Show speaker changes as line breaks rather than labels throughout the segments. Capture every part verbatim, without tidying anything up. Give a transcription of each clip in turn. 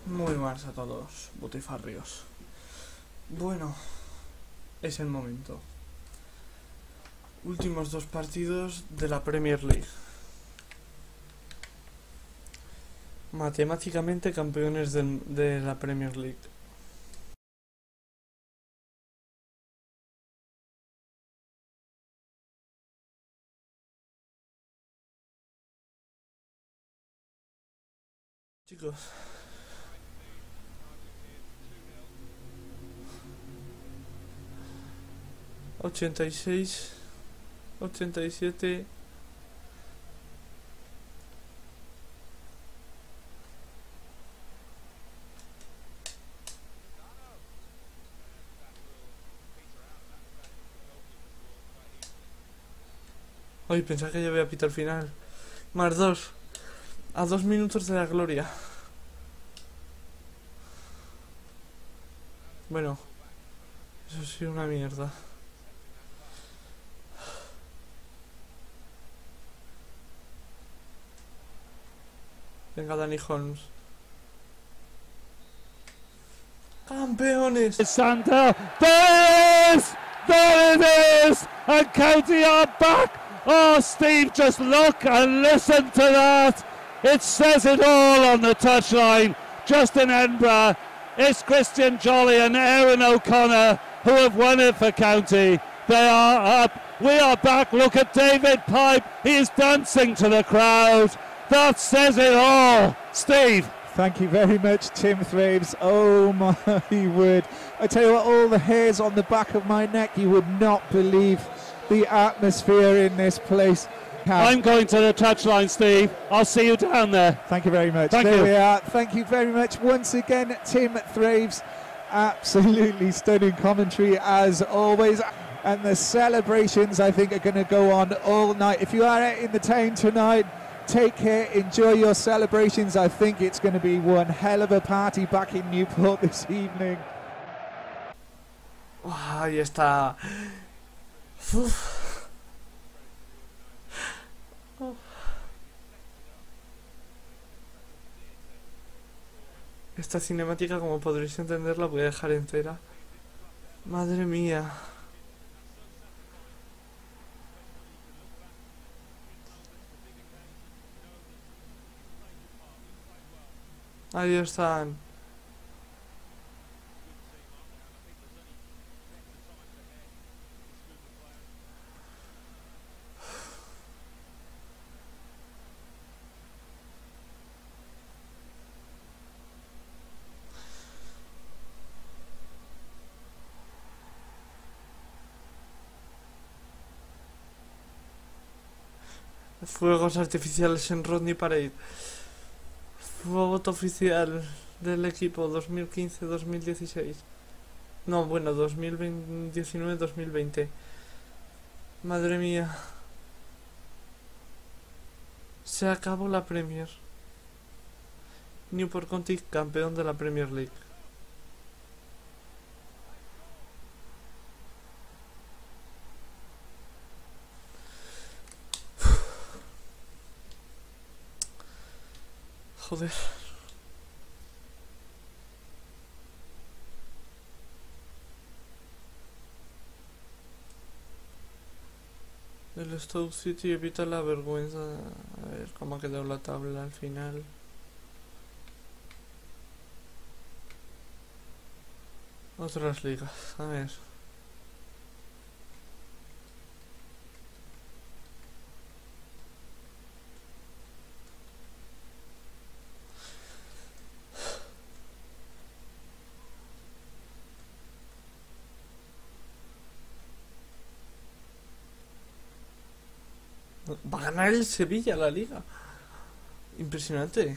Muy buenas a todos, butifarrios. Bueno, es el momento. Últimos dos partidos de la Premier League. Matemáticamente campeones del- de la Premier League. Chicos, ochenta y seis, ochenta y siete. Ay, pensaba que ya había pito al final. Más dos. A dos minutos de la gloria. Bueno, eso sí, una mierda. Venga, Danny Holmes. ¡Campeones!
Sander, there it is! There it is! And County are back! Oh, Steve, just look and listen to that! It says it all on the touchline. Justin Edinburgh, it's Christian Jolly and Aaron O'Connor who have won it for County. They are up. We are back. Look at David Pipe. He is dancing to the crowd. That says it all. Steve.
Thank you very much, Tim Thraves. Oh my word. I tell you what, all the hairs on the back of my neck, you would not believe the atmosphere in this place.
I'm going to the touchline, Steve. I'll see you down there.
Thank you very much.
Thank
there
you.
we are. Thank you very much once again, Tim Thraves. Absolutely stunning commentary as always. And the celebrations, I think, are going to go on all night. If you are out in the town tonight, take care, enjoy your celebrations. I think it's going to be one hell of a party back in Newport this evening.
Uah, ahí está. Uf. Oh. Esta cinemática, como podréis entenderla, voy a dejar entera. Madre mía. Ahí están. Fuegos artificiales en Rodney Parade. Fuego oficial del equipo dos mil quince dos mil dieciséis. No, bueno, dos mil diecinueve dos mil veinte. Madre mía. Se acabó la Premier. Newport County campeón de la Premier League. Joder. El Stoke City evita la vergüenza. A ver cómo ha quedado la tabla al final. Otras ligas, a ver. Va a ganar el Sevilla la liga. Impresionante.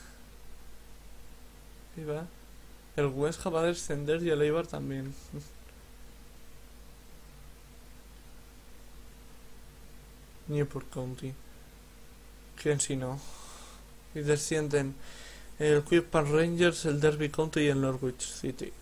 Ahí va. El West Ham va a descender y el Eibar también. Newport County. ¿Quién si no? Y descienden el Queensland Rangers, el Derby County y el Norwich City.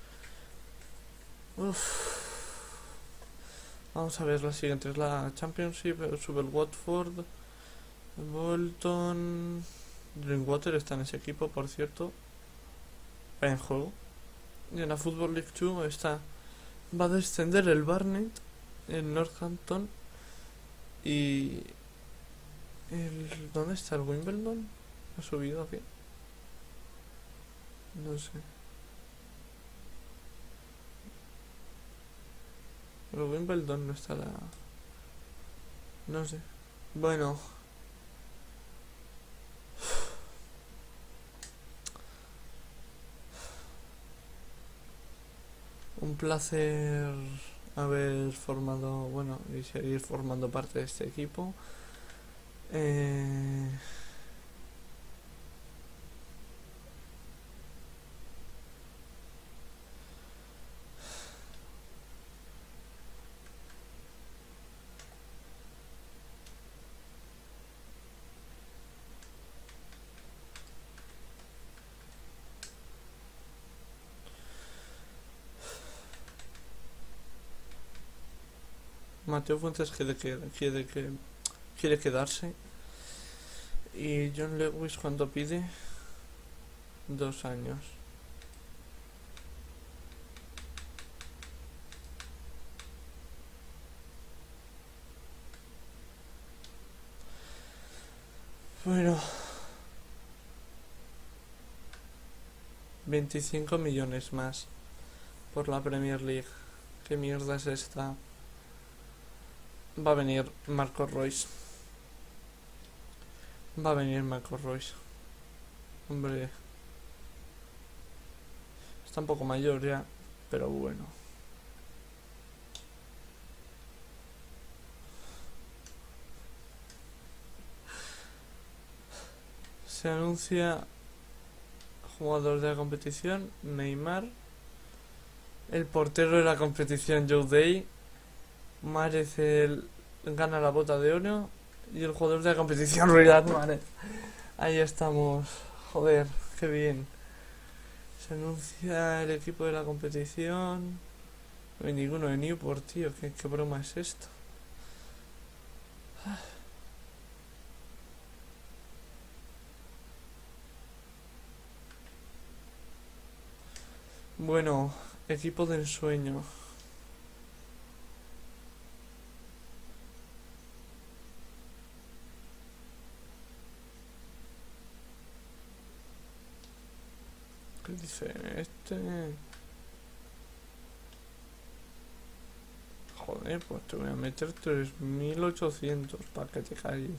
Uff. Vamos a ver la siguiente, es la Championship, sube el Watford, el Bolton, Drinkwater está en ese equipo, por cierto. en juego. Y en la Football League dos está, va a descender el Barnet, el Northampton y el, ¿dónde está el Wimbledon? ¿Ha subido aquí? No sé. El Wimbledon no estará. No sé. Bueno. Un placer haber formado, bueno, y seguir formando parte de este equipo. Eh... Mateo Fuentes quiere, quiere, quiere, quiere quedarse. Y John Lewis, ¿cuánto pide? Dos años. Bueno. veinticinco millones más por la Premier League. ¿Qué mierda es esta? Va a venir Marco Reus. Va a venir Marco Reus. Hombre. Está un poco mayor ya, pero bueno. Se anuncia jugador de la competición, Neymar. El portero de la competición, Joe Day. Mahrez el, gana la bota de oro. Y el jugador de la competición, Riyad Mahrez. Ahí estamos. Joder, qué bien. Se anuncia el equipo de la competición. No hay ninguno de Newport, tío. ¿Qué, qué broma es esto? Bueno, equipo de ensueño. ¿Qué dice este? Joder, pues te voy a meter tres mil ochocientos para que te calles.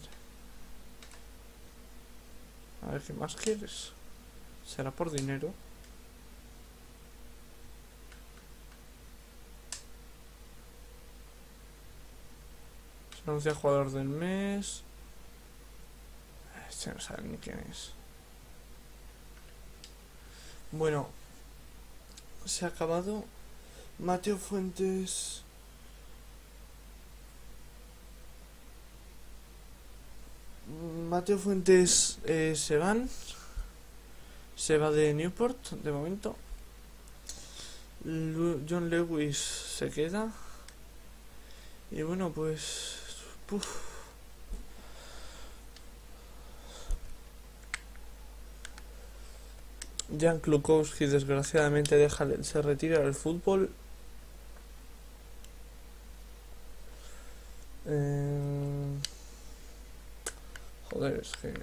A ver, ¿qué más quieres? ¿Será por dinero? Se anuncia jugador del mes. Este no sabe ni quién es. Bueno, se ha acabado. Mateo Fuentes. Mateo Fuentes eh, se van. Se va de Newport de momento. Lu John Lewis se queda. Y bueno, pues. Puf. Jan Klukowski desgraciadamente deja de, se retira del fútbol. Eh, joder, es que...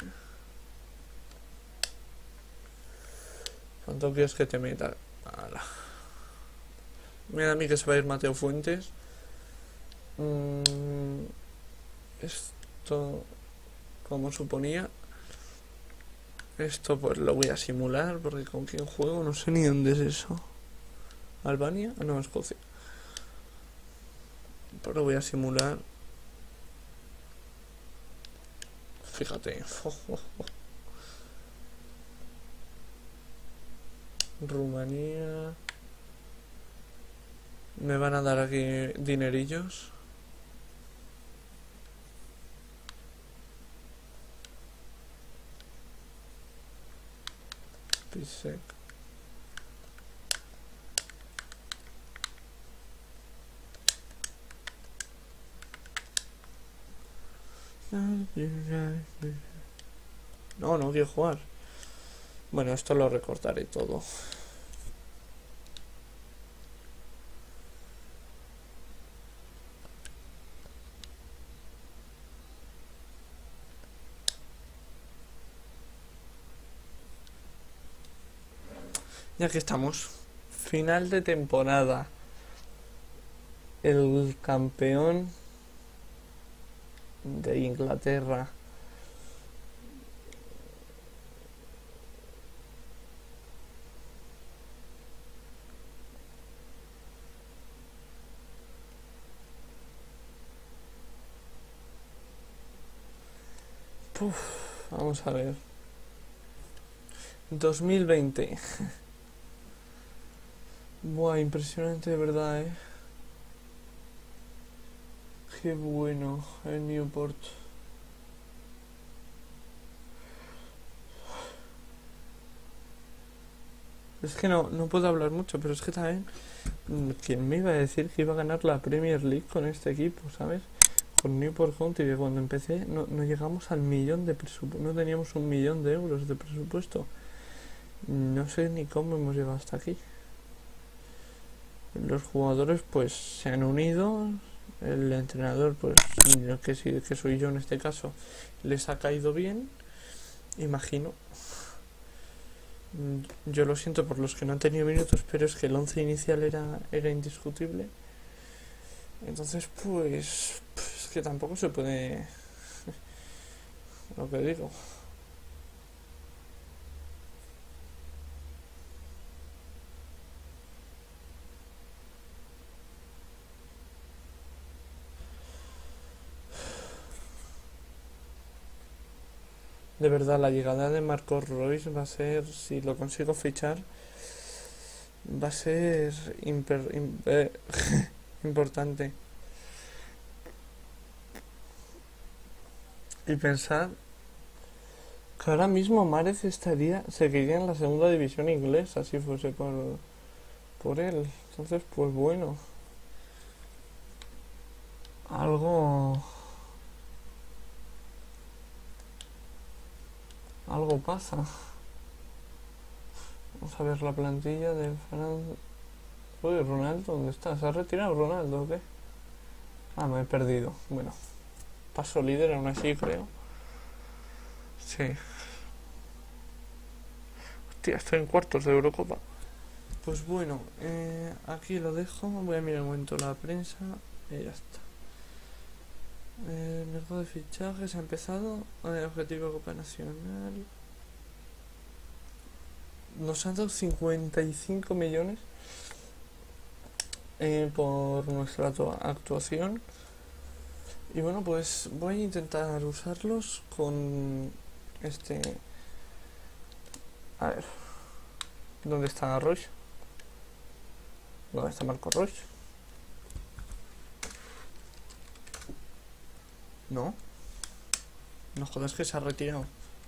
¿Cuánto quieres que te meta? Ala. Mira a mí que se va a ir Mateo Fuentes. Mm, esto, como suponía... Esto pues lo voy a simular porque con quién juego no sé ni dónde es eso. ¿Albania? Ah, no, Escocia. Pero lo voy a simular. Fíjate. Oh, oh, oh. Rumanía. Me van a dar aquí dinerillos. Pisek. No, no quiero jugar. Bueno, esto lo recortaré todo. Ya que estamos, final de temporada. El campeón de Inglaterra. Uf, vamos a ver. dos mil veinte. Buah, impresionante de verdad, eh. Qué bueno el Newport. Es que no, no puedo hablar mucho, pero es que también, ¿quién me iba a decir que iba a ganar la Premier League con este equipo, ¿sabes? Con Newport County, que cuando empecé no, no llegamos al millón de presupuesto, no teníamos un millón de euros de presupuesto. No sé ni cómo hemos llegado hasta aquí. Los jugadores pues se han unido, el entrenador pues, que, sí, que soy yo en este caso, les ha caído bien, imagino. Yo lo siento por los que no han tenido minutos, pero es que el once inicial era, era indiscutible. Entonces pues, pues es que tampoco se puede lo que digo. De verdad, la llegada de Marcos Royce va a ser, si lo consigo fichar, va a ser imper, imper, importante. Y pensar que ahora mismo Márez estaría, seguiría en la segunda división inglesa si fuese por, por él. Entonces, pues bueno, algo... Algo pasa. Vamos a ver la plantilla de Fernando. Uy, Ronaldo, ¿dónde está? ¿Se ha retirado Ronaldo o qué? Ah, me he perdido. Bueno, paso líder aún así, creo. Sí. Hostia, estoy en cuartos de Eurocopa. Pues bueno, eh, aquí lo dejo. Voy a mirar un momento la prensa y ya está. El mercado de fichajes ha empezado. El objetivo de Copa Nacional. Nos han dado cincuenta y cinco millones eh, por nuestra actuación. Y bueno, pues voy a intentar usarlos con este... A ver. ¿Dónde está Royce? ¿Dónde está Marco Royce? No. No jodas que se ha retirado.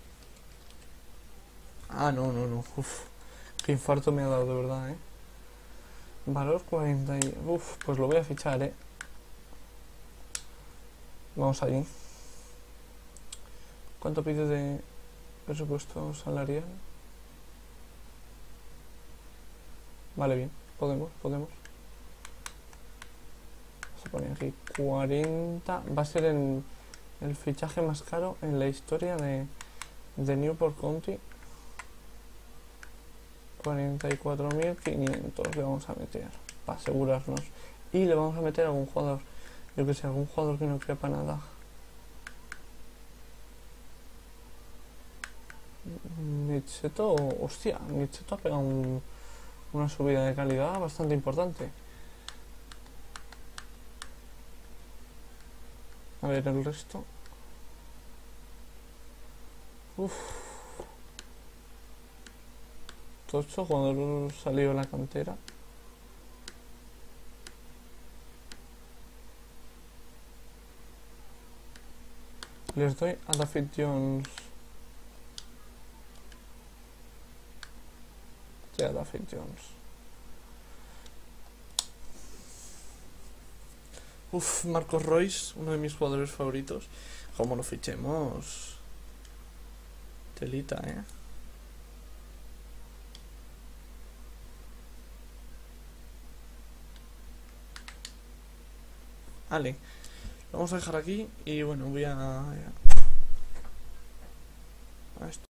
Ah, no, no, no. Uf. Qué infarto me ha dado, de verdad, eh. Valor cuarenta y... Uf, pues lo voy a fichar, eh. Vamos allí. ¿Cuánto pide de presupuesto salarial? Vale, bien. Podemos, podemos. Vamos a poner aquí cuarenta. Va a ser el, el fichaje más caro en la historia de, de Newport County. cuarenta y cuatro mil quinientos le vamos a meter para asegurarnos. Y le vamos a meter a algún jugador. Yo que sé, algún jugador que no quepa nada. Nicheto, hostia, Nicheto ha pegado un, una subida de calidad bastante importante. A ver el resto. Uff. Tocho cuando salió de la cantera. Les doy a David Jones. Sí, a David Jones. Uf, Marcos Royce, uno de mis jugadores favoritos. Como lo fichemos. Telita, eh. Vale, lo vamos a dejar aquí y bueno, voy a... a esto.